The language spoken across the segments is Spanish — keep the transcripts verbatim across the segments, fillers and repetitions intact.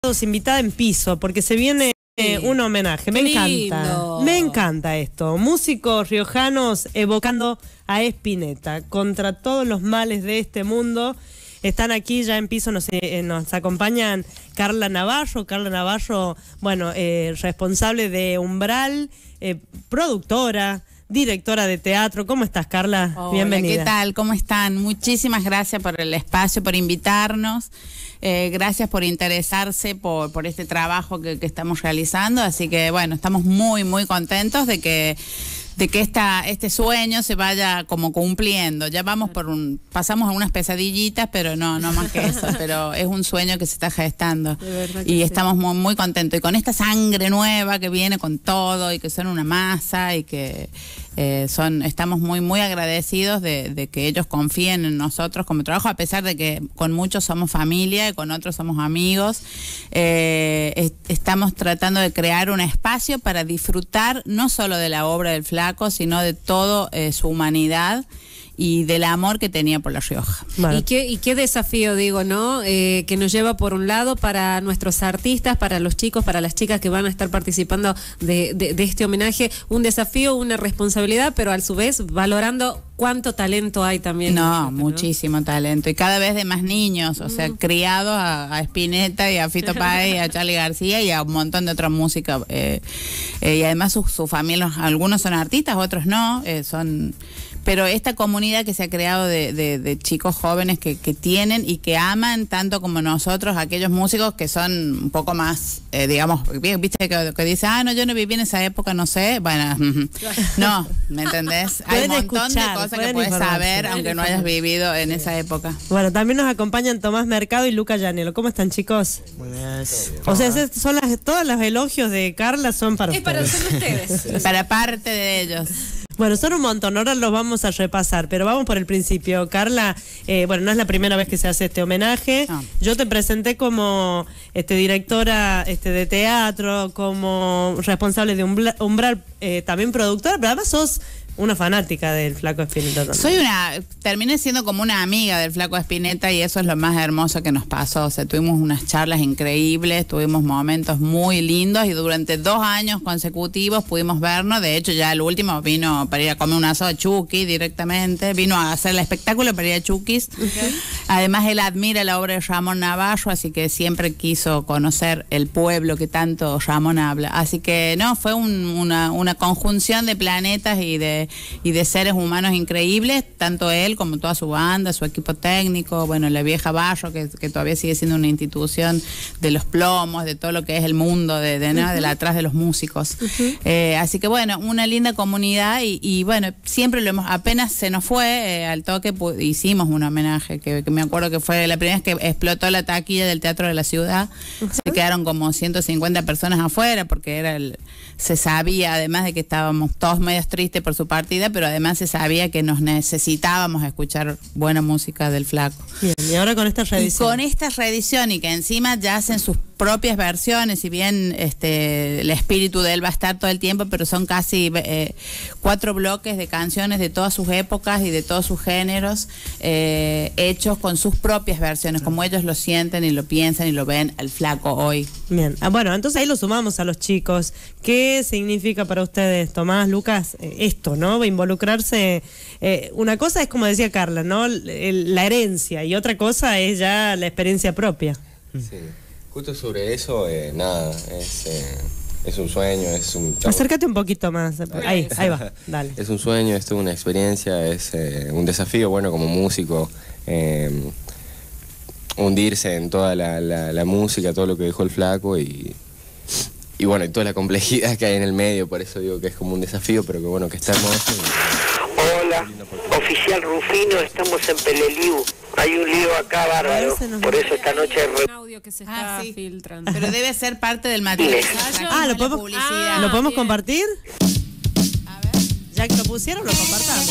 invitada en piso, porque se viene eh, un homenaje. Me encanta, lindo. me encanta esto. Músicos riojanos evocando a Spinetta contra todos los males de este mundo. Están aquí ya en piso, nos, eh, nos acompañan Carla Navarro. Carla Navarro, bueno, eh, responsable de Umbral, eh, productora, directora de teatro. ¿Cómo estás, Carla? Hola, bienvenida. ¿Qué tal? ¿Cómo están? Muchísimas gracias por el espacio, por invitarnos. Eh, gracias por interesarse por, por este trabajo que, que estamos realizando. Así que, bueno, estamos muy, muy contentos de que de que esta, este sueño se vaya como cumpliendo. Ya vamos por un, pasamos a unas pesadillitas, pero no, no más que eso, pero es un sueño que se está gestando y sí. Estamos muy, muy contentos. Y con esta sangre nueva que viene con todo y que son una masa y que eh, son, estamos muy, muy agradecidos de, de que ellos confíen en nosotros como trabajo, a pesar de que con muchos somos familia y con otros somos amigos. Eh, est estamos tratando de crear un espacio para disfrutar no solo de la obra del Flaco, sino de toda eh, su humanidad y del amor que tenía por La Rioja. Vale. Y qué, y qué desafío, digo, ¿no? Eh, que nos lleva por un lado para nuestros artistas, para los chicos, para las chicas que van a estar participando de, de, de este homenaje, un desafío, una responsabilidad, pero a su vez valorando cuánto talento hay también. No, ¿no? Muchísimo talento, y cada vez de más niños, o sea, mm. criados a, a Spinetta y a Fito Páez y a Charly García y a un montón de otra música. Eh, eh, y además sus su familia, algunos son artistas, otros no, eh, son... Pero esta comunidad que se ha creado de, de, de chicos jóvenes que, que tienen y que aman tanto como nosotros, aquellos músicos que son un poco más, eh, digamos, viste que, que dice, ah, no, yo no viví en esa época, no sé. Bueno, no, ¿me entendés? Hay un montón escuchar, de cosas que puedes saber, aunque no hayas vivido en esa época. Bueno, también nos acompañan Tomás Mercado y Luca Llanelo. ¿Cómo están, chicos? Muy bien. O sea, son las, todos los elogios de Carla son para es ustedes. Es para ustedes. Para parte de ellos. Bueno, son un montón, ahora los vamos a repasar, pero vamos por el principio. Carla, eh, bueno, no es la primera vez que se hace este homenaje. No. Yo te presenté como este, directora este, de teatro, como responsable de Umbral, Umbral eh, también productora, pero además sos una fanática del Flaco Spinetta también. Soy una, terminé siendo como una amiga del Flaco Spinetta y eso es lo más hermoso que nos pasó. O sea, tuvimos unas charlas increíbles, tuvimos momentos muy lindos y durante dos años consecutivos pudimos vernos. De hecho, ya el último vino para ir a comer un asado a Chucky directamente, vino a hacer el espectáculo para ir a Chuquis. Okay. Además, él admira la obra de Ramón Navarro, así que siempre quiso conocer el pueblo que tanto Ramón habla. Así que, no, fue un, una, una conjunción de planetas y de y de seres humanos increíbles, tanto él como toda su banda, su equipo técnico, bueno, la vieja Barro, que, que todavía sigue siendo una institución de los plomos, de todo lo que es el mundo de, de, ¿no? uh-huh. de la atrás de los músicos. Uh-huh. eh, así que bueno, una linda comunidad y, y bueno, siempre lo hemos, apenas se nos fue, eh, al toque hicimos un homenaje, que, que me acuerdo que fue la primera vez que explotó la taquilla del Teatro de la Ciudad. Uh-huh. Se quedaron como ciento cincuenta personas afuera, porque era el, se sabía, además de que estábamos todos medios tristes por su partida, pero además se sabía que nos necesitábamos escuchar buena música del Flaco. Bien, y ahora con esta reedición. Y con esta reedición y que encima ya hacen sus propias versiones, si bien este el espíritu de él va a estar todo el tiempo, pero son casi eh, cuatro bloques de canciones de todas sus épocas y de todos sus géneros, eh, hechos con sus propias versiones, como ellos lo sienten y lo piensan y lo ven al Flaco hoy. Bien, ah, bueno, entonces ahí lo sumamos a los chicos. ¿Qué significa para ustedes, Tomás, Lucas, eh, esto, ¿no? Involucrarse, eh, una cosa es como decía Carla, ¿no? El, la herencia, y otra cosa es ya la experiencia propia. Sí. Justo sobre eso, eh, nada, es, eh, es un sueño, es un... Acércate un poquito más, ahí, ahí va, dale. Es un sueño, es toda una experiencia, es eh, un desafío, bueno, como músico, eh, hundirse en toda la, la, la música, todo lo que dejó el Flaco y, y bueno, y toda la complejidad que hay en el medio, por eso digo que es como un desafío, pero que bueno, que está hermoso. Hola, oficial Rufino, estamos en Peleliu. Hay un lío acá bárbaro, por eso esta noche es un audio que se está ah, sí. filtrando. Pero debe ser parte del material. Ah, ¿lo podemos, ah, ¿lo podemos compartir? A ver. Ya que lo pusieron, lo compartamos.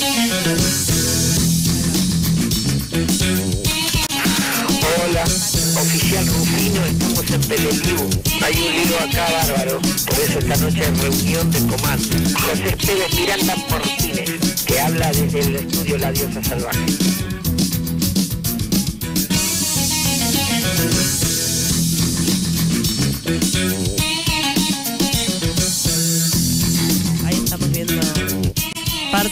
Hola, oficial Rufino, estamos en Peleliu. Hay un lío acá bárbaro, por eso esta noche es reunión de comando. José Esteves Miranda Portines, que habla desde el estudio La Diosa Salvaje.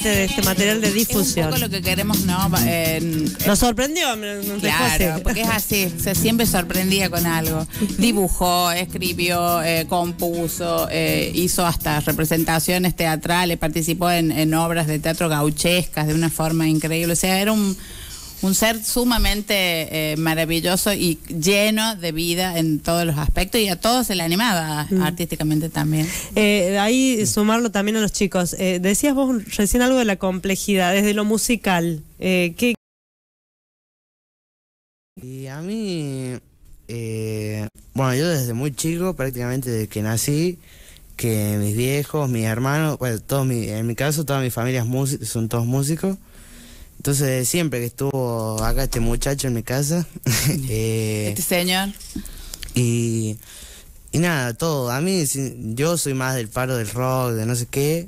parte de este material de difusión. Es un poco lo que queremos, ¿no? Eh, Nos sorprendió, nos dejó Claro, así. porque es así, o sea, siempre sorprendía con algo. Dibujó, escribió, eh, compuso, eh, hizo hasta representaciones teatrales, participó en, en obras de teatro gauchescas de una forma increíble. O sea, era un, un ser sumamente eh, maravilloso y lleno de vida en todos los aspectos, y a todos se le animaba mm. artísticamente también. Eh, ahí sumarlo también a los chicos. Eh, decías vos recién algo de la complejidad, desde lo musical. Eh, ¿qué? Y a mí, eh, bueno, yo desde muy chico, prácticamente desde que nací, que mis viejos, mis hermanos, bueno, todos mi, en mi caso toda mi familia es música, son todos músicos. Entonces siempre que estuvo acá este muchacho en mi casa, eh, este señor. Y, y nada, todo. A mí, yo soy más del paro del rock, de no sé qué.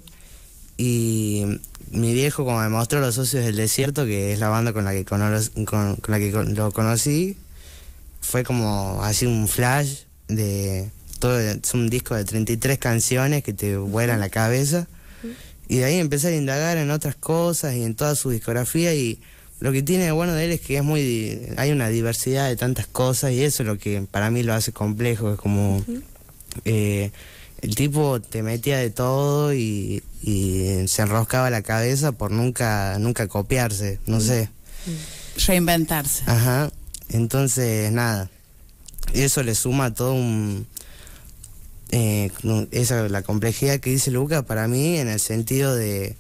Y mi viejo, como me mostró Los Socios del Desierto, que es la banda con la que, con, con, con la que con, lo conocí, fue como así un flash de todo. Es un disco de treinta y tres canciones que te vuelan la cabeza. Y de ahí empecé a indagar en otras cosas y en toda su discografía, y lo que tiene de bueno de él es que es muy, hay una diversidad de tantas cosas, y eso es lo que para mí lo hace complejo. Es como uh-huh. eh, el tipo te metía de todo y, y se enroscaba la cabeza por nunca nunca copiarse, no sé, reinventarse. Ajá. Entonces nada, eso le suma todo un Eh, esa la complejidad que dice Luca para mí, en el sentido de,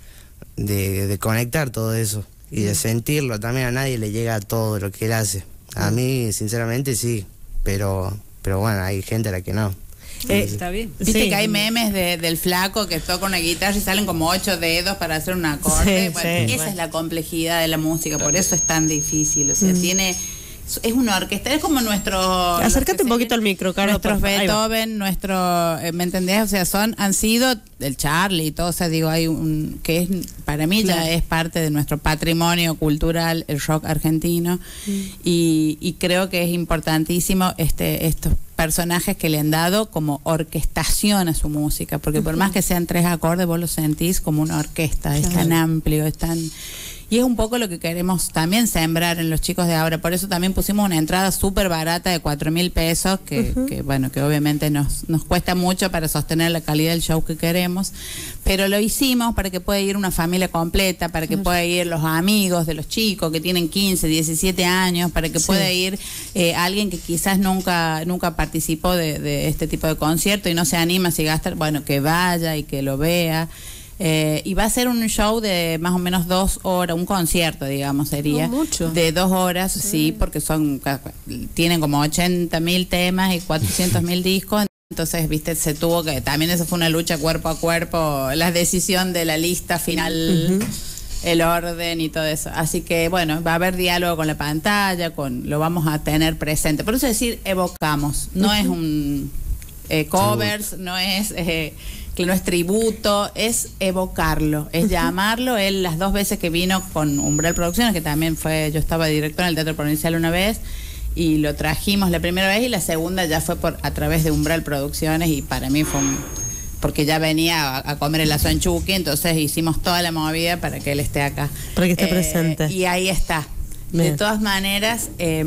de, de conectar todo eso y de sentirlo. También a nadie le llega a todo lo que él hace. A mí sinceramente sí, pero pero bueno, hay gente a la que no. Eh, está bien. Viste sí. que hay memes de, del flaco que toca una guitarra y salen como ocho dedos para hacer un acorde. Sí, bueno, sí, esa bueno. es la complejidad de la música, por eso es tan difícil. O sea, mm. tiene... Es una orquesta, es como nuestro... Acércate un poquito al micro, Carlos. Nuestros Beethoven, nuestro... Eh, ¿Me entendés? O sea, son han sido el Charlie y todo, o sea, digo, hay un... que es para mí claro. ya es parte de nuestro patrimonio cultural, el rock argentino, mm. y, y creo que es importantísimo este estos personajes que le han dado como orquestación a su música, porque uh-huh. por más que sean tres acordes, vos lo sentís como una orquesta, claro. es tan amplio, es tan... Y es un poco lo que queremos también sembrar en los chicos de ahora. Por eso también pusimos una entrada súper barata de cuatro mil pesos, que, uh-huh. que bueno, que obviamente nos, nos cuesta mucho para sostener la calidad del show que queremos. Pero lo hicimos para que pueda ir una familia completa, para que uh-huh. pueda ir los amigos de los chicos que tienen quince, diecisiete años, para que sí. pueda ir eh, alguien que quizás nunca, nunca participó de, de este tipo de concierto y no se anima si gasta, bueno, que vaya y que lo vea. Eh, y va a ser un show de más o menos dos horas, un concierto, digamos, sería. No mucho. De dos horas, sí, sí porque son tienen como ochenta mil temas y cuatrocientos mil discos. Entonces, viste, se tuvo que... También eso fue una lucha cuerpo a cuerpo, la decisión de la lista final, uh-huh. el orden y todo eso. Así que, bueno, va a haber diálogo con la pantalla, con lo vamos a tener presente. Por eso decir, evocamos. No uh-huh. es un eh, covers, no es... Eh, que no es tributo, es evocarlo, es llamarlo. Él las dos veces que vino con Umbral Producciones, que también fue, yo estaba director en el Teatro Provincial una vez, y lo trajimos la primera vez, y la segunda ya fue por a través de Umbral Producciones, y para mí fue un, porque ya venía a, a comer el aso en Chucky, entonces hicimos toda la movida para que él esté acá. Para que esté eh, presente. Y ahí está. Bien. De todas maneras, eh,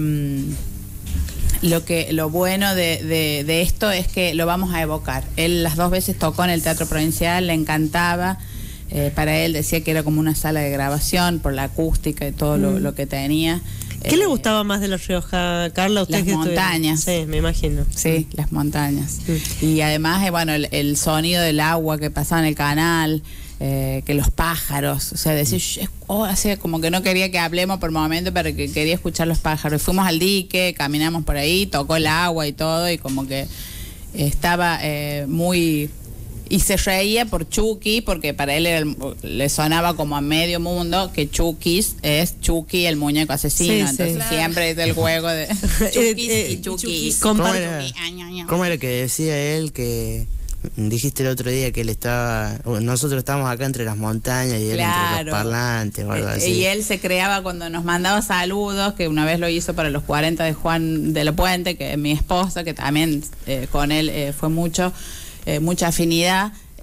Lo que lo bueno de, de, de esto es que lo vamos a evocar. Él las dos veces tocó en el Teatro Provincial, le encantaba. Eh, para él decía que era como una sala de grabación por la acústica y todo mm. lo, lo que tenía. ¿Qué eh, le gustaba más de La Rioja, Carla? Las montañas. Sí, me imagino. Sí, las montañas. Mm. Y además, eh, bueno, el, el sonido del agua que pasaba en el canal. Eh, que los pájaros, o sea, decir, oh, así, como que no quería que hablemos por momento, pero que quería escuchar los pájaros. Fuimos al dique, caminamos por ahí, tocó el agua y todo, y como que estaba eh, muy... Y se reía por Chucky, porque para él era el, le sonaba como a medio mundo que Chuckys es Chucky, el muñeco asesino. Sí, entonces sí. Claro. Siempre es del juego de Chuckys eh, eh, y Chuckys. ¿Cómo era, ¿Cómo era que decía él que... Dijiste el otro día que él estaba... Nosotros estábamos acá entre las montañas y él claro. entre los parlantes o algo así. Y él se creaba cuando nos mandaba saludos, que una vez lo hizo para los cuarenta de Juan de la Puente, que es mi esposa, que también eh, con él eh, fue mucho, eh, mucha afinidad.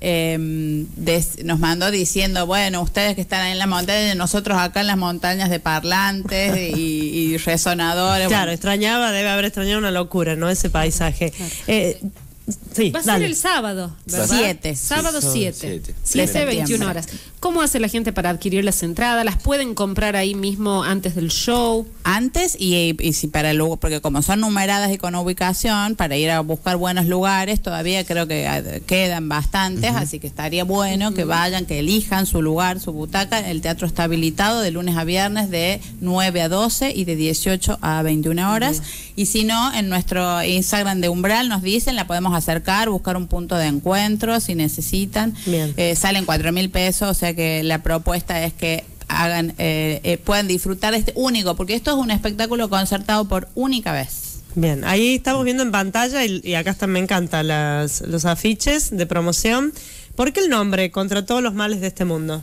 eh, des- nos mandó diciendo, bueno, ustedes que están en la montaña, nosotros acá en las montañas de parlantes y, y resonadores. Claro, bueno. extrañaba, debe haber extrañado una locura, ¿no? Ese paisaje. Eh, sí, Va a dale. ser el sábado, ¿verdad? Siete. Sábado Sí, son siete. siete. siete, Septiembre. veintiuna horas. ¿Cómo hace la gente para adquirir las entradas? ¿Las pueden comprar ahí mismo antes del show? Antes y, y si para el lugar, porque como son numeradas y con ubicación, para ir a buscar buenos lugares, todavía creo que eh, quedan bastantes, así que estaría bueno que vayan, que elijan su lugar, su butaca. El teatro está habilitado de lunes a viernes de nueve a doce y de dieciocho a veintiuna horas. Y si no, en nuestro Instagram de Umbral nos dicen, la podemos acercar, buscar un punto de encuentro si necesitan. Bien. Eh, salen cuatro mil pesos, o sea que la propuesta es que hagan eh, eh, puedan disfrutar de este único, porque esto es un espectáculo concertado por única vez. Bien, ahí estamos viendo en pantalla y, y acá está, me encantan las, los afiches de promoción. ¿Por qué el nombre? Contra todos los males de este mundo.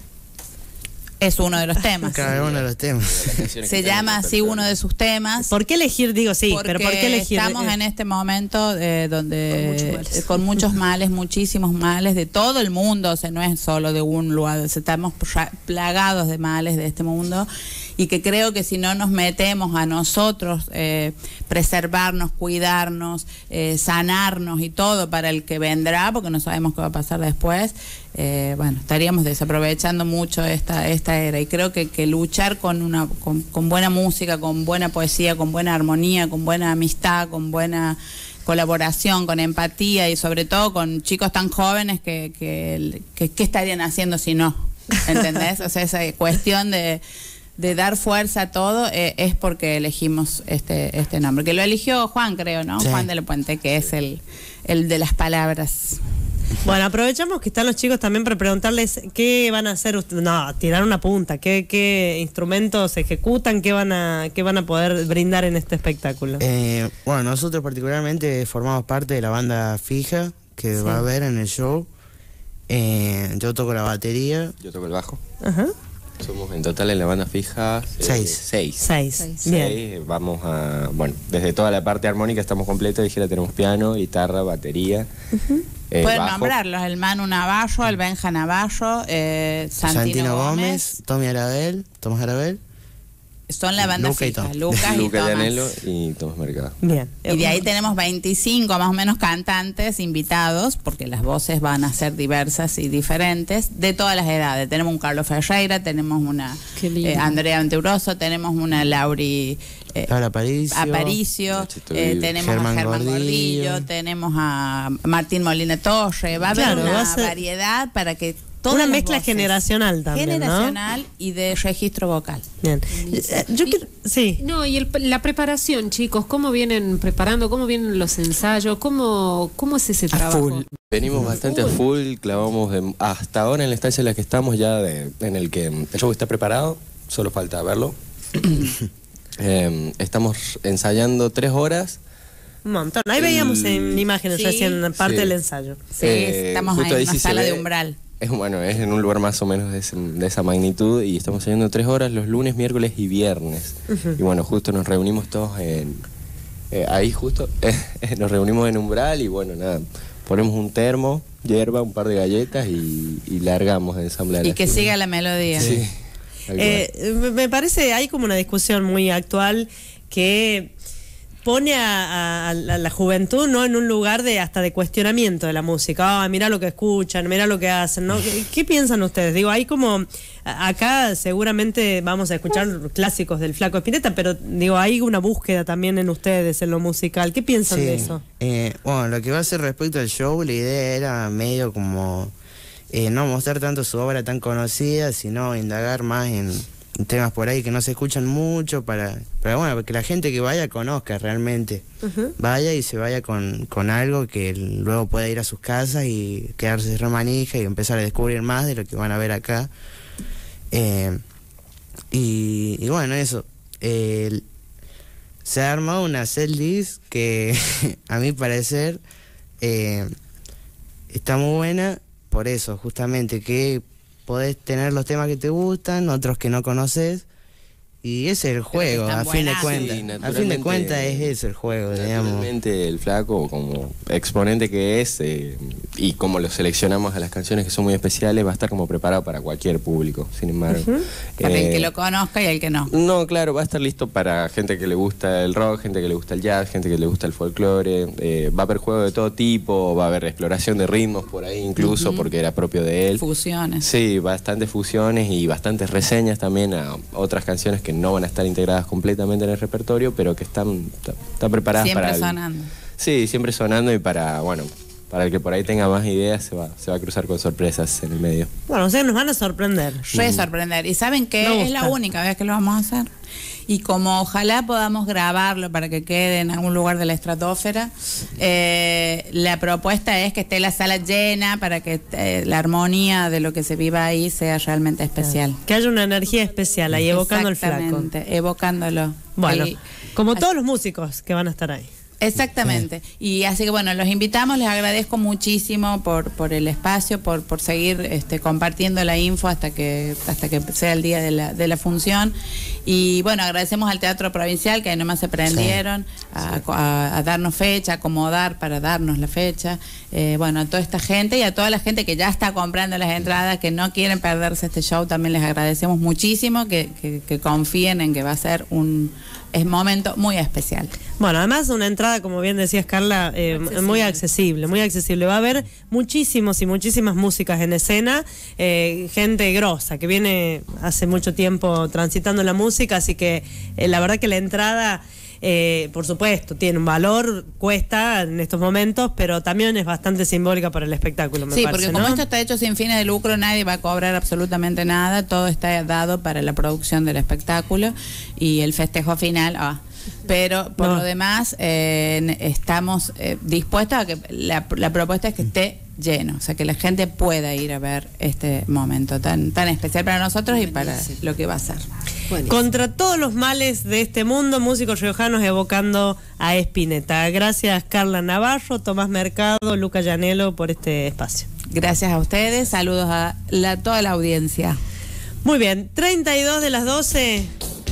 Es uno de los temas. Cada uno de los temas. Se llama así uno de sus temas. ¿Por qué elegir? Digo, sí, Porque pero ¿por qué elegir? estamos Eh, en este momento eh, donde Con muchos males. eh, con muchos males, muchísimos males de todo el mundo, o sea, no es solo de un lugar, o sea, estamos pra- plagados de males de este mundo, y que creo que si no nos metemos a nosotros eh, preservarnos, cuidarnos, eh, sanarnos y todo para el que vendrá, porque no sabemos qué va a pasar después, eh, bueno, estaríamos desaprovechando mucho esta esta era, y creo que, que luchar con una con, con buena música, con buena poesía, con buena armonía, con buena amistad, con buena colaboración, con empatía y sobre todo con chicos tan jóvenes que que, que, que estarían haciendo si no, ¿entendés? O sea, esa cuestión de de dar fuerza a todo eh, es porque elegimos este este nombre, que lo eligió Juan, creo, ¿no? Sí. Juan de la Puente, que es el el de las palabras. Bueno, aprovechamos que están los chicos también para preguntarles qué van a hacer ustedes. No, tirar una punta, qué, qué instrumentos ejecutan, qué van a qué van a poder brindar en este espectáculo. Eh, bueno, nosotros particularmente formamos parte de la banda fija que Sí. va a haber en el show. Eh, yo toco la batería. Yo toco el bajo. Ajá. Somos en total en la banda fija eh, Seis. seis. Seis. Seis. Bien. Seis, vamos a, bueno, desde toda la parte armónica estamos completos, dijera, tenemos piano, guitarra, batería, eh, Pueden bajo. nombrarlos, el Manu Navarro, el Benja Navarro, eh, Santino, Santino Gómez. Gómez, Tommy Arabel, Tomás Arabel. Son la banda Luca y fija, Tom. Lucas y Luca Tomás. Llanelo y Tomás Mercado. Bien. Y de ahí tenemos veinticinco más o menos cantantes invitados, porque las voces van a ser diversas y diferentes, de todas las edades. Tenemos un Carlos Ferreira, tenemos una Qué lindo. eh, Andrea Venturoso, tenemos una Lauri eh, Laura Aparicio. Aparicio, Nachito eh, Vive. tenemos Germán a Germán Gordillo. Gordillo, tenemos a Martín Molina Torre. Va a haber Claro, una va a ser variedad para que todas una las mezcla voces, generacional también, ¿no? generacional y de registro vocal. Bien. Eh, Yo quiero, sí. No, y el- la preparación, chicos, ¿cómo vienen preparando? ¿Cómo vienen los ensayos? ¿Cómo, cómo es ese trabajo? Venimos bastante a full, clavamos de- hasta ahora en la estancia en la que estamos ya de- en el que el show está preparado, solo falta verlo. Eh, estamos ensayando tres horas. Un montón. Ahí veíamos en imágenes Sí. recién parte Sí. del ensayo. Sí, Eh, estamos justo ahí ahí en una sí se sala de ve. umbral. Es, bueno, es en un lugar más o menos de, ese- de esa magnitud y estamos ensayando tres horas los lunes, miércoles y viernes. Y bueno, justo nos reunimos todos en... eh, ahí justo nos reunimos en Umbral y bueno, nada, ponemos un termo, hierba, un par de galletas y, y largamos a ensamblar. Y que así. siga la melodía. Sí. tal cual. Eh, me- me parece, hay como una discusión muy actual que pone a, a- a la, la juventud, ¿no?, en un lugar de hasta de cuestionamiento de la música. Ah, mira lo que escuchan, mira lo que hacen, ¿no? ¿Qué, qué piensan ustedes? Digo, hay como a- acá seguramente vamos a escuchar clásicos del Flaco Spinetta, pero digo, hay una búsqueda también en ustedes en lo musical. ¿Qué piensan Sí. de eso? Eh, bueno, lo que va a ser respecto al show, la idea era medio como eh, no mostrar tanto su obra tan conocida, sino indagar más en, en temas por ahí que no se escuchan mucho, para, para bueno, que la gente que vaya conozca realmente. Vaya y se vaya con, con algo que luego pueda ir a sus casas y quedarse remanija y empezar a descubrir más de lo que van a ver acá. Eh, y, y bueno, eso. El- se ha armado una setlist que a mi parecer eh, está muy buena por eso, justamente, que podés tener los temas que te gustan, otros que no conoces, y ese es el juego, están a fin de buenas. cuentas. Sí, a fin de naturalmente- cuentas es eso el juego, digamos. Naturalmente el Flaco, como exponente que es, eh, y como lo seleccionamos a las canciones que son muy especiales, va a estar como preparado para cualquier público, sin embargo. Uh-huh. Para eh, el que lo conozca y el que no. No, claro, va a estar listo para gente que le gusta el rock, gente que le gusta el jazz, gente que le gusta el folclore. Eh, va a haber juegos de todo tipo, va a haber exploración de ritmos por ahí incluso, uh-huh. porque era propio de él. Fusiones. Sí, bastantes fusiones y bastantes reseñas también a otras canciones que no van a estar integradas completamente en el repertorio, pero que están, están preparadas siempre para... Siempre el, sonando. Sí, siempre sonando y para, bueno... Para el que por ahí tenga más ideas, se va, se va a cruzar con sorpresas en el medio. Bueno, o sea, nos van a sorprender. Re sorprender. Y saben que es la única vez que lo vamos a hacer. Y como ojalá podamos grabarlo para que quede en algún lugar de la estratosfera, eh, la propuesta es que esté la sala llena para que eh, la armonía de lo que se viva ahí sea realmente especial. Que haya una energía especial ahí, evocando el flaco. Exactamente, evocándolo. Bueno, y, como así, todos los músicos que van a estar ahí. Exactamente. Y así que bueno, los invitamos, les agradezco muchísimo por, por el espacio, por, por seguir este, compartiendo la info hasta que hasta que sea el día de la, de la función. Y bueno, agradecemos al Teatro Provincial, que ahí nomás se prendieron sí. A, sí. A, a darnos fecha, a acomodar para darnos la fecha. Eh, bueno, a toda esta gente y a toda la gente que ya está comprando las entradas, que no quieren perderse este show, también les agradecemos muchísimo que, que, que confíen en que va a ser un es momento muy especial. Bueno, además una entrada, como bien decías Carla, eh, accesible. muy accesible, muy accesible. Va a haber muchísimos y muchísimas músicas en escena, eh, gente grosa que viene hace mucho tiempo transitando la música, así que eh, la verdad que la entrada... Eh, por supuesto, tiene un valor, cuesta en estos momentos, pero también es bastante simbólica para el espectáculo, me sí, parece, porque como ¿no? esto está hecho sin fines de lucro, nadie va a cobrar absolutamente nada, todo está dado para la producción del espectáculo y el festejo final, ah, pero por no. lo demás eh, estamos eh, dispuestos a que la, la propuesta es que esté lleno, o sea, que la gente pueda ir a ver este momento tan tan especial para nosotros y para lo que va a ser. Buenísimo. Contra todos los males de este mundo, músicos riojanos evocando a Spinetta. Gracias Carla Navarro, Tomás Mercado, Luca Llanelo por este espacio. Gracias a ustedes, saludos a la, toda la audiencia. Muy bien, treinta y dos de las doce.